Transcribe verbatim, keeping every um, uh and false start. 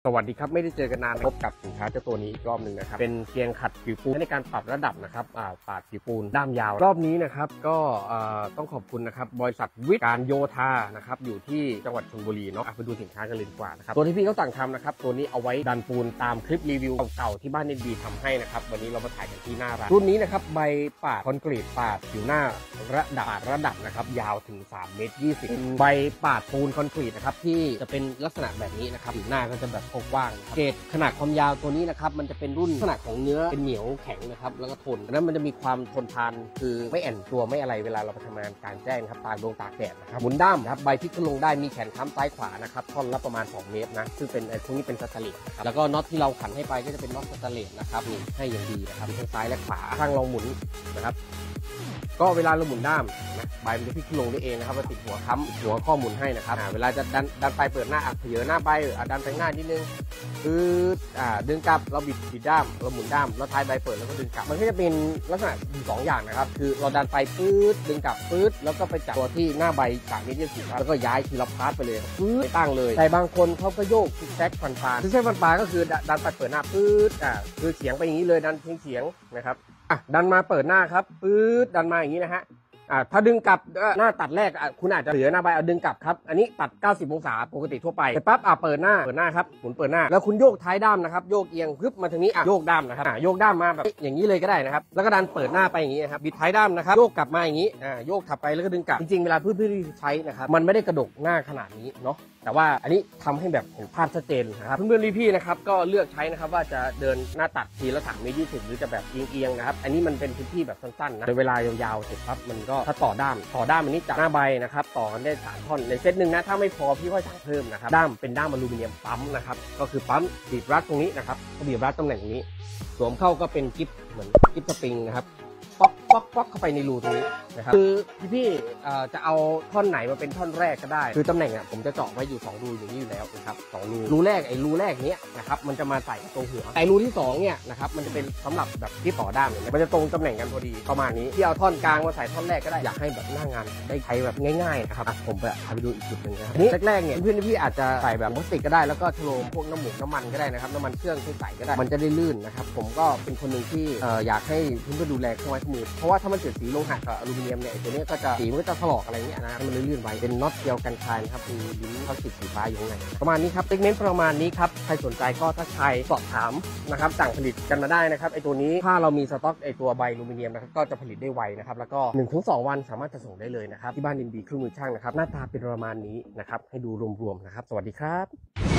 สวัสดีครับไม่ได้เจอกันนานพบกับสินค้าเจ้าตัวนี้อีกรอบหนึ่งนะครับเป็นเกียงขัดผิวปูนในการปรับระดับนะครับอ่าปาดผิวปูนด้ามยาวรอบนี้นะครับก็ต้องขอบคุณนะครับบริษัทวิทย์การโยธานะครับอยู่ที่จังหวัดชลบุรีเนาะไปดูสินค้ากันเลยดีกว่านะครับตัวที่พี่เขาสั่งทำนะครับตัวนี้เอาไว้ดันปูนตามคลิปรีวิวเก่าๆที่บ้านเอ็นบีทำให้นะครับวันนี้เรามาถ่ายกันที่หน้าร้านรุ่นนี้นะครับใบปาดคอนกรีตปาดผิวหน้าระดับระดับนะครับยาวถึงสามเมตรยี่สิบใบปาดปูนคอนกรีตนะครับที่จะเป็นลักษณะแบบนี้นะครับผิวหน้าก็จะแบบกว้างเกรดขนาดความยาวตัวนี้นะครับมันจะเป็นรุ่นขนาดของเนื้อเป็นเหนียวแข็งนะครับแล้วก็ทนนั้นมันจะมีความทนทานคือไม่แอนตัวไม่อะไรเวลาเราไปทำงานกลางแจ้งครับตากลงตากแดดนะครับหมุนด้ามนะครับใบพลิกขึ้นลงได้มีแขนค้ำซ้ายขวานะครับท่อนละประมาณสองเมตรนะซึ่งเป็นไอ้พวกนี้เป็นสแตนเลสครับแล้วก็น็อตที่เราขันให้ไปก็จะเป็นน็อตสแตนเลสนะครับนี่ให้อย่างดีนะครับทั้งซ้ายและขวาข้างลองหมุนนะครับก็เวลาเราหมุนด้ามนะใบมันจะพลิกขึ้นลงได้เองนะครับเราติดหัวค้ำหัวข้อหมุนให้นะครับเวลาจะดันดันไปเปิดหน้าอักเผยหน้าใบดันไปง่ายนิดนึงคืออ่าดึงกลับเราบิดบิดด้ามเราหมุนด้ามเราท้ายใบเปิดแล้วก็ดึงกลับมันก็จะเป็นลักษณะอยู่สองอย่างนะครับคือเราดันไปปื๊ดดึงกลับปื๊ดแล้วก็ไปจับตัวที่หน้าใบสามเมตรยี่สิบแล้วก็ย้ายทีละพาร์ทไปเลยปื๊ดไปตั้งเลยแต่บางคนเขาก็โยกซิกแซกฟันปลาซิกแซกฟันปลาก็คือดันไปเปิดหน้าปื๊ดอ่าคือเฉียงไปอย่างนี้เลยดันเฉียงนะครับอ่ะดันมาเปิดหน้าครับปื๊ดดันมาอย่างนี้นะฮะอ่าถ้าดึงกลับหน้าตัดแรกคุณอาจจะเหลือหน้าใบเอาดึงกลับครับอันนี้ตัดเก้าสิบองศาปกติทั่วไปแต่ปั๊บอ่าเปิดหน้าเปิดหน้าครับหมุนเปิดหน้าแล้วคุณโยกท้ายด้ามนะครับโยกเอียงพึบมาทางนี้อ่ะโยกด้ามนะครับอ่าโยกด้ามมาแบบอย่างนี้เลยก็ได้นะครับแล้วก็ดันเปิดหน้าไปอย่างนี้นะครับบิดท้ายด้ามนะครับโยกกลับมาอย่างนี้อ่าโยกถับไปแล้วก็ดึงกลับจริงๆเวลาเพื่อนๆใช้นะครับมันไม่ได้กระดกหน้าขนาดนี้เนาะแต่ว่าอันนี้ทำให้แบบเห็นภาพชัดเจนนะครับเพื่อนๆพี่ๆนะครับก็เลือกใช้นะครับว่าจะเดินหน้าตัดทีละสามเมตรยี่สิบหรือจะแบบเอียงๆนะครับอันนี้มันเป็นพื้นที่แบบสั้นๆนะเวลายาวๆเสร็จปั๊บมันก็ถ้าต่อด้ามต่อด้ามอันนี้จากหน้าใบนะครับต่อกันได้สามท่อนในเซตหนึ่งนะถ้าไม่พอพี่ก็สั่งเพิ่มนะครับด้ามเป็นด้ามอลูมิเนียมปั๊มนะครับก็คือปั๊มบีบรัดตรงนี้นะครับบีบรัดตำแหน่งนี้สวมเข้าก็เป็นกิ๊บเหมือนกิ๊บสปริงนะครับป๊อกป๊อกป๊อกเข้าไปในรูตรงนี้นะครับคือพี่ๆจะเอาท่อนไหนมาเป็นท่อนแรกก็ได้คือตำแหน่งอ่ะผมจะเจาะไว้อยู่สองรูอย่างนี้อยู่แล้วนะครับสองรูรูแรกไอ้รูแรกเนี้ยนะครับมันจะมาใส่ตรงหัวไอ้รูที่สองเนี่ยนะครับมันจะเป็นสำหรับแบบที่ต่อด้ามเนี่ยมันจะตรงตำแหน่งกันพอดีประมาณนี้ที่เอาท่อนกลางมาใส่ท่อนแรกก็ได้อยากให้แบบหน้างานได้ใช้แบบง่ายๆนะครับผมไปพาไปดูอีกจุดหนึ่งนะครับนี้แรกๆเนี่ยเพื่อนๆพี่อาจจะใส่แบบพลาสติกก็ได้แล้วก็ชโลมพวกน้ำหมูน้ำมันก็ได้นะครับน้ำมันเครื่องที่ใส่ก็ได้มันจะได้ลื่นนะครับผมก็เป็นคนหนึ่งที่อยากให้เพื่อนๆดูแลเครื่องไม้เครื่องมือเพราะว่าถ้ามันเสียสีโลหะกับอลูมิเนียมเนี่ยตัวนี้ก็จะสีมันก็จะถลอกอะไรเงี้ยนะมันลื่นๆไว้เป็นน็อตเกลียวกันคายนะครับมีลิ้นพลาสติกสีฟ้าอยู่ข้างในประมาณนี้ครับเซกเมนต์ประมาณนี้ครับใครสนใจก็ถ้าใครสอบถามนะครับสั่งผลิตกันมาได้นะครับไอตัวนี้ถ้าเรามีสต็อกไอตัวใบอลูมิเนียมนะครับก็จะผลิตได้ไวนะครับแล้วก็ หนึ่งถึงสอง วันสามารถจะส่งได้เลยนะครับที่บ้านดินดีเครื่องมือช่างนะครับหน้าตาเป็นประมาณนี้นะครับให้ดูรวมๆนะครับสวัสดีครับ